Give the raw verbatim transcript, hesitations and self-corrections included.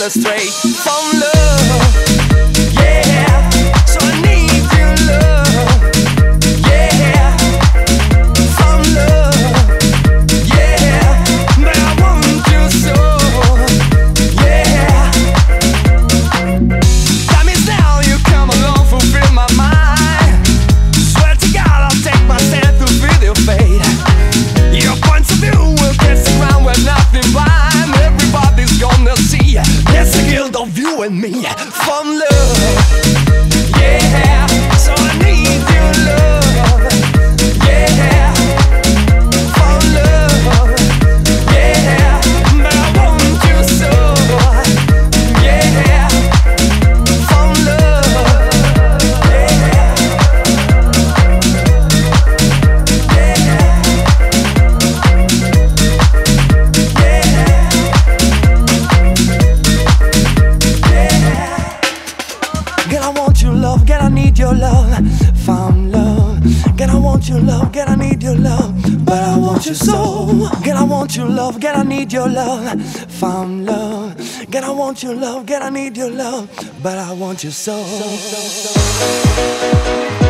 astray from love. Yeah, so I need your love. Yeah, from love. Yeah, but I want you so. Yeah, time is now, you come along, fulfill my mind. Swear to God, I'll take my stand to feel your fate. Your points of view will dance around with nothing rhyme. Everybody's gonna see there's a guild of you and me from love. Yeah, so I need your love. Yeah, from love. Yeah, but I want you so. Yeah, from love. Yeah, Girl, I want your love, girl, I need your love. Found love. Girl, I want your love, girl, I need your love. But I want you so. Girl, I want your love, girl, I need your love. Found love. Girl, I want your love, girl, I need your love. But I want you so.